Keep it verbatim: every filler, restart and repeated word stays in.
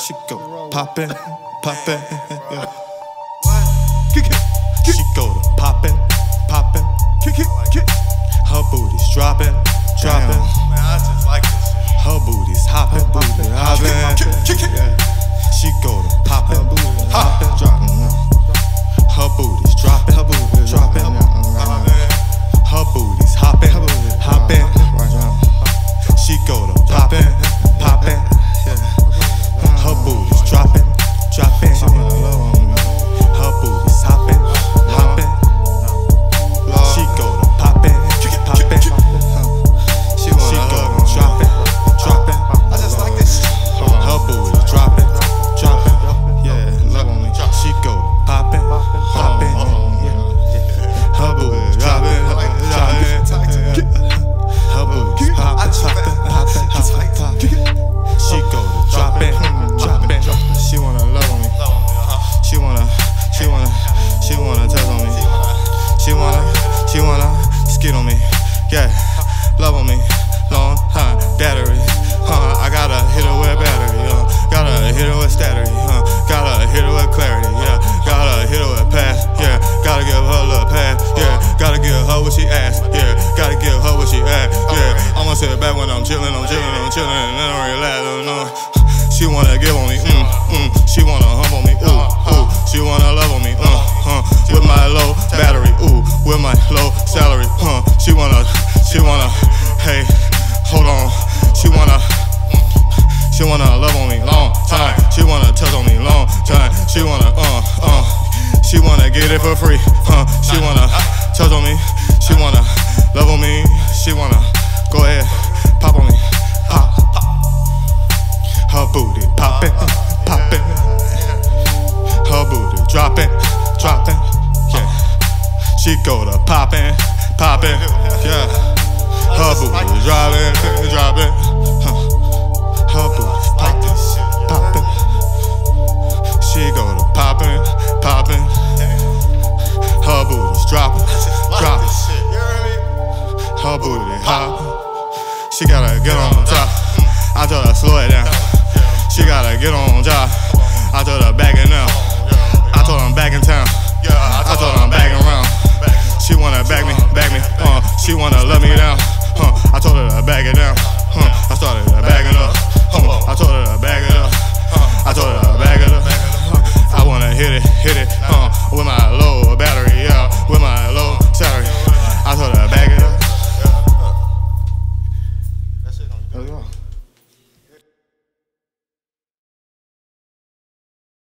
She go poppin', poppin', yeah. Kick it, kick She go to poppin', poppin'. kick it, kick. Her booty's droppin', droppin'. Man, I just like this shit. Her booty's hoppin', booty hoppin'. Kick it, kick it. Yeah. She go to poppin', poppin', droppin'. Her booty's droppin', Her booty droppin'. Oh, man. Her booty's hoppin', hoppin'. She go to poppin', poppin'. Her booty's droppin', droppin'. Her booty's hoppin', hoppin'. She go to poppin', poppin'. She go to droppin', droppin'. I just like this shit. Her booty's droppin', droppin'. Yeah, love on me. She go to poppin', poppin'. Her booty's droppin', droppin'. Her booty's poppin', poppin', poppin', poppin', poppin'. She go to droppin', droppin'. She wanna love on me. She wanna, she wanna, she wanna touch on me. She wanna, she wanna skid on me. Yeah, love on me. Long time battery. Huh, I gotta hit her with battery. Uh, gotta hit her with stattery. Huh, gotta hit her with clarity. Yeah, gotta hit her with pass. Yeah, gotta give her a little pass. Yeah, gotta give her what she asked. Yeah, gotta give her what she asked. Yeah, I'ma sit back when I'm chillin', I'm chillin', I'm chillin', and then I relax. No, she wanna give on me. Mm, mm. She wanna hump on me. Ooh, ooh. She wanna love on me. Uh, huh. With my low battery. Ooh, with my low salary. Huh. She wanna, she wanna. Hey, hold on. She wanna. She wanna love on me long time. She wanna touch on me long time. She wanna uh uh. She wanna get it for free. Huh? She wanna touch on me. She wanna love on me. She wanna go ahead, pop on me. Pop. Her booty poppin', poppin'. Her booty droppin', droppin'. Yeah. She go to poppin', poppin'. Yeah. Her booty droppin', droppin'. Huh. Her booty's poppin', poppin'. She go to poppin', poppin'. Her booty's droppin', droppin'. Her booty hoppin'. She gotta get on top. I told her slow it down. She gotta get on top. I told her back it down. I told her I'm back in town. I told her I'm back around. She wanna back me, back me. Uh, she wanna love me down. Huh. I told her to back it down. Huh. I started to back it up. Huh. I told her to back it up. I told her to back it up. I wanna hit it, hit it. Uh, with my low battery, yeah. With my low salary. I told her to back it up. That's it. There we go.